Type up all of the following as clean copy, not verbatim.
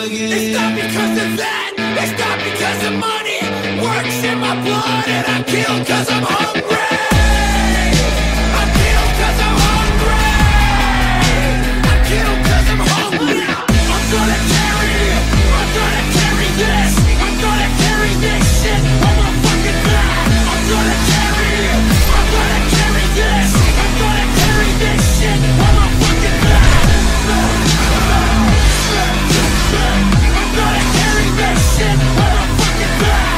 again. It's not because of that, it's not because of money. Works in my blood and I kill cause I'm hungry. I kill cause I'm hungry. I kill cause I'm hungry. I'm gonna carry this. I'm gonna carry this shit on my fucking back. I'm gonna carry this. I'm gonna carry this shit on my fucking back. I'm gonna carry this shit on my fucking back.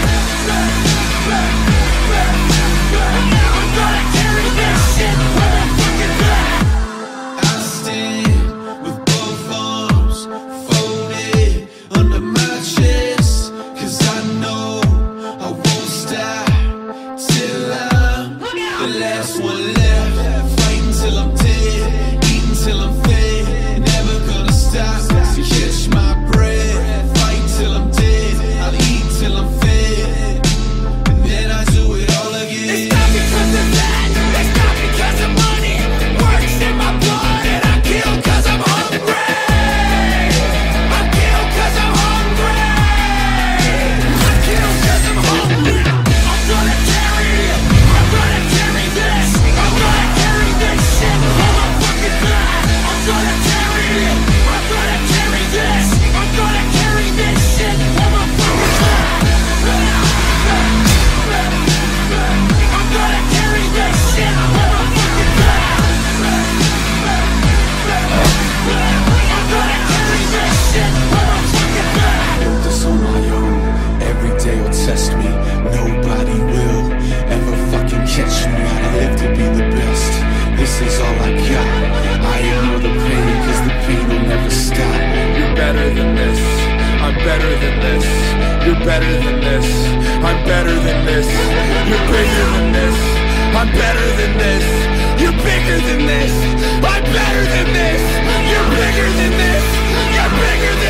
I'm gonna carry this shit on my fucking back. I stand with both arms folded under my chest, cause I know I won't stop till I'm the last one left. Fighting till I'm dead, eating till I'm fed, never gonna stop to catch my breath. Fighting till I'm dead, I'll eat till I'm fed, and then I do it all again. It's not because of that, it's not because of money. Works in my blood and I kill cause I'm hungry. I kill cause I'm hungry. I kill cause I'm hungry. I'm gonna carry this. I'm gonna carry this shit on my fucking back. I'm gonna carry this. I'm gonna carry this shit on my fucking back. I'm gonna carry this shit on my fucking back. I'm gonna carry this shit on my fucking back. Built this on my own, every day will test me. Nobody will ever fucking catch me. I live to be the best, this is all I got. I ignore the pain, cause the pain will never stop. You're better than this, I'm better than this. You're better than this, I'm better than this. You're bigger than this, I'm better than this. You're bigger than this, I'm better than this. You're bigger than this, you're bigger than this.